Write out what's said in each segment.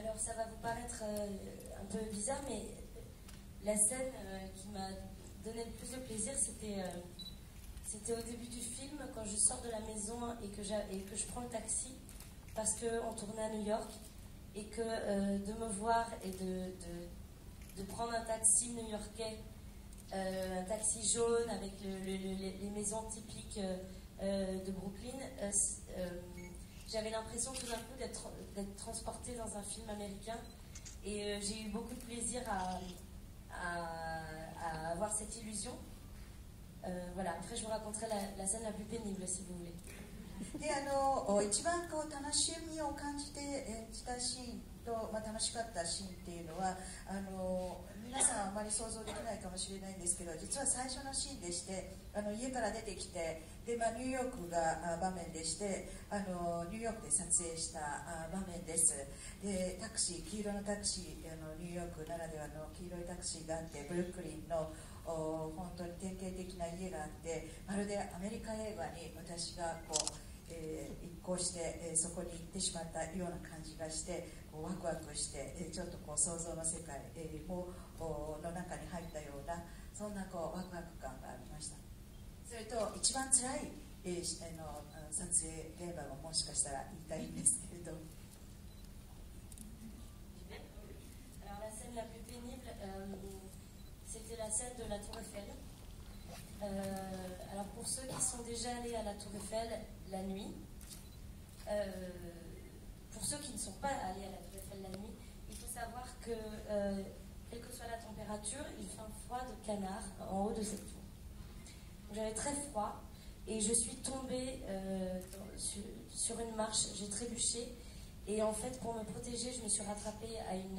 Alors ça va vous paraître un peu bizarre, mais la scène qui m'a donné le plus de plaisir, c'était au début du film, quand je sors de la maison et que je prends le taxi, parce qu'on tournait à New York, et que de me voir et de prendre un taxi new-yorkais, un taxi jaune avec les maisons typiques de Brooklyn, j'avais l'impression tout d'un coup d'être transportée dans un film américain, et j'ai eu beaucoup de plaisir à avoir cette illusion. Voilà, après je vous raconterai la scène la plus pénible si vous voulez. で一番こう楽しみを感じて演じたシーンと、楽しかったシーンっていうのは皆さんあまり想像できないかもしれないんですけど、実は最初のシーンでして、家から出てきてで、ニューヨークが場面でして、ニューヨークで撮影した場面です。でタクシー、黄色のタクシー、ニューヨークならではの黄色いタクシーがあって、ブルックリンの本当に典型的な家があって、まるでアメリカ映画に私がこう一行して、そこに行ってしまったような感じがして、ワクワクして、ちょっとこう想像の世界の中に入ったような、そんなこうワクワク感がありました。それと一番辛い、撮影現場ももしかしたら言いたいんですけれど。 Alors la scène la plus pénible, c'était la scène de la Tour Eiffel. Alors pour ceux qui sont déjà allés à la Tour Eiffel la nuit, pour ceux qui ne sont pas allés à la Tour Eiffel la nuit, il faut savoir que quelle que soit la température, il fait un froid de canard en haut de cette tour. J'avais très froid et je suis tombée sur une marche, j'ai trébuché, et en fait pour me protéger je me suis rattrapée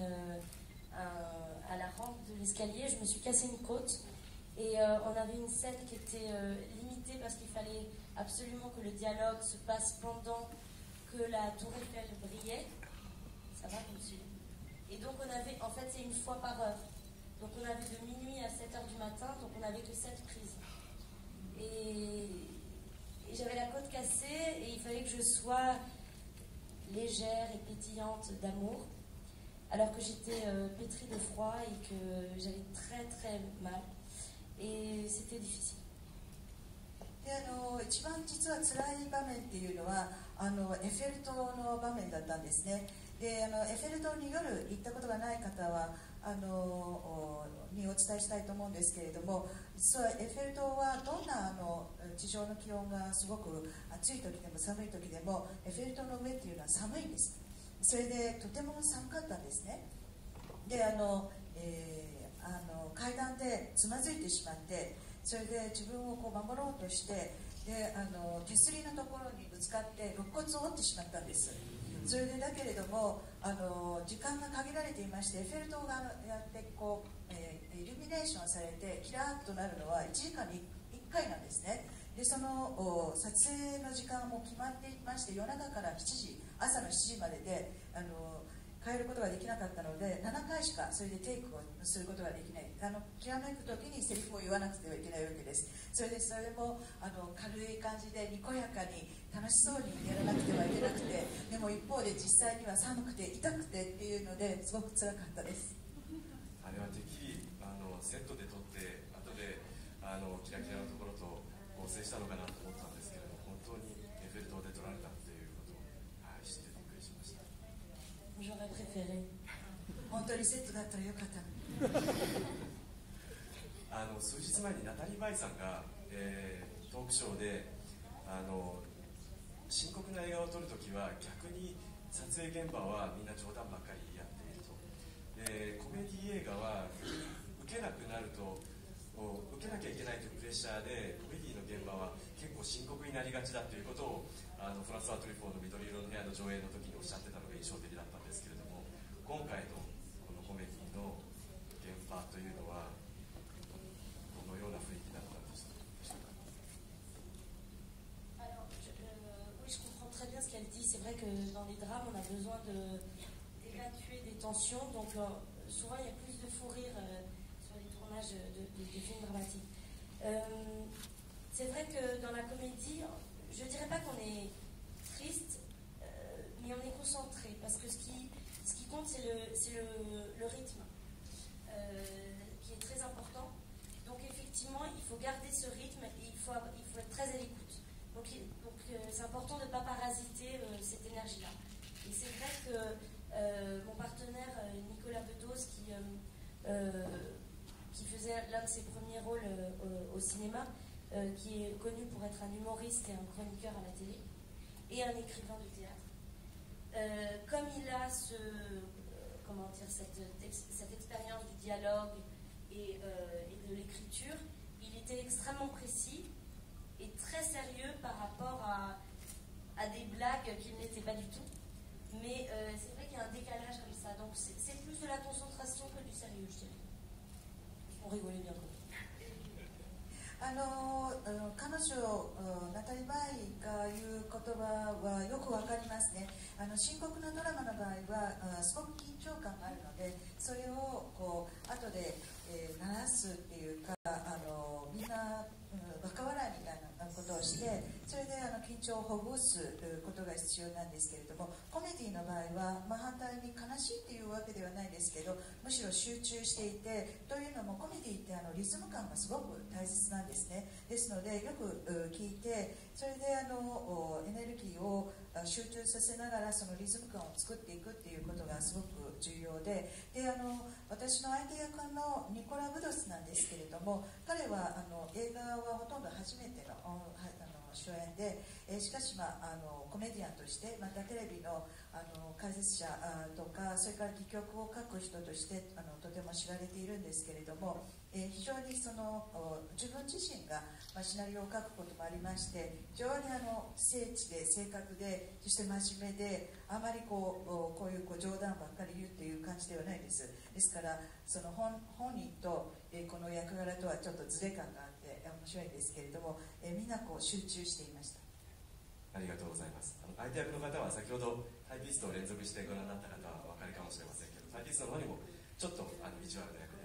à la rampe de l'escalier, je me suis cassé une côte. Et on avait une scène qui était limitée parce qu'il fallait absolument que le dialogue se passe pendant que la tour Eiffel brillait. Ça va, monsieur? Et donc on avait, en fait c'est une fois par heure. Donc on avait de minuit à 7h du matin, donc on n'avait que 7 prises. Et j'avais la côte cassée et il fallait que je sois légère et pétillante d'amour, alors que j'étais pétrie de froid et que j'avais très très mal. Et c'était difficile. で一番実は辛い場面っていうのはエッフェル塔の場面だったんですね。でエッフェル塔に夜行ったことがない方はにお伝えしたいと思うんですけれども、実はエッフェル塔はどんな地上の気温がすごく暑い時でも寒い時でもエッフェル塔の上っていうのは寒いんです。それでとても寒かったんですね。で階段でつまずいてしまって、それで自分をこう守ろうとして、で手すりのところにぶつかって肋骨を折ってしまったんです。それでだけれども時間が限られていまして、エッフェル塔がやってこう、イルミネーションされてキラーッとなるのは1時間に1回なんですね。でその撮影の時間も決まっていまして、夜中から朝の7時までで変えることができなかったので、7回しかそれでテイクをすることができない。きらめく時にセリフを言わなくてはいけないわけです。それも軽い感じでにこやかに楽しそうにやらなくてはいけなくて、でも一方で実際には寒くて痛くてっていうのですごく辛かったです。 あれはてっきりセットで撮って後でキラキラのところと合成したのかなと思ったんですけれども、本当にエッフェル塔で撮られたっていうことを、知ってびっくりしました。 J'aurais préféré. 本当にセットだったらよかったの。 数日前にナタリー・バイさんが、トークショーで深刻な映画を撮るときは逆に撮影現場はみんな冗談ばっかりやっていると。でコメディ映画は受けなくなると受けなきゃいけないというプレッシャーでコメディの現場は結構深刻になりがちだということをフランスワ・トリフォーの緑色の部屋の上映の時におっしゃってたのが印象的だったんですけれども、今回のこのコメディの現場というのはどのような雰囲気だったんでしょうか。 Alors, oui, je comprends très bien ce qu'elle dit. C'est vrai que dans les drames, on a besoin d'évacuer des tensions. Donc, souvent, il y a plus de fou rire sur les tournages de films dramatiques. C'est vrai que dans la comédie, je dirais pas qu'on est triste, mais on est concentré. Parce que ce qui compte, c'est le rythme qui est très important. Donc effectivement, il faut garder ce rythme et il faut être très à l'écoute. Donc c'est important de ne pas parasiter cette énergie-là. Et c'est vrai que mon partenaire Nicolas Bedos, qui faisait l'un de ses premiers rôles au cinéma, qui est connu pour être un humoriste et un chroniqueur à la télé, et un écrivain de théâtre. Comme il a cette expérience du dialogue et de l'écriture, il était extrêmement précis et très sérieux par rapport à des blagues qu'il n'était pas du tout. Mais c'est vrai qu'il y a un décalage comme ça. Donc c'est plus de la concentration que du sérieux, je dirais. On rigolait bien quand même. 彼女ナタリー・バイが言う言葉はよくわかりますね。深刻なドラマの場合はすごく緊張感があるので、それをこう後で、鳴らすっていうかみんな、バカ笑いみたいなことをして、それで緊張をほぐすことが必要なんですけれども、コメディの場合は、反対に悲しいっていうわけではないですけど、むしろ集中していて、というのもコメディってリズム感がすごく大切なんですね。ですのでよく聞いて、それでエネルギーを集中させながらそのリズム感を作っていくっていうことがすごく重要で、私の相手役のニコラ・ブドスなんですけれども、彼は映画はほとんど初めての主演で、しかし、コメディアンとして、またテレビの解説者とか、それから戯曲を書く人としてとても知られているんですけれども、非常に自分自身がシナリオを書くこともありまして、非常に精緻で正確で、そして真面目で、あまりこういう冗談ばっかり言うっていう感じではないです。ですから本人とこの役柄とはちょっとズレ感があって面白いんですけれども、みんな集中していました。 ありがとうございます。相手役の方は先ほどタイピストを連続してご覧になった方はお分かりかもしれませんけど、タイピストの方にもちょっと意地悪な役で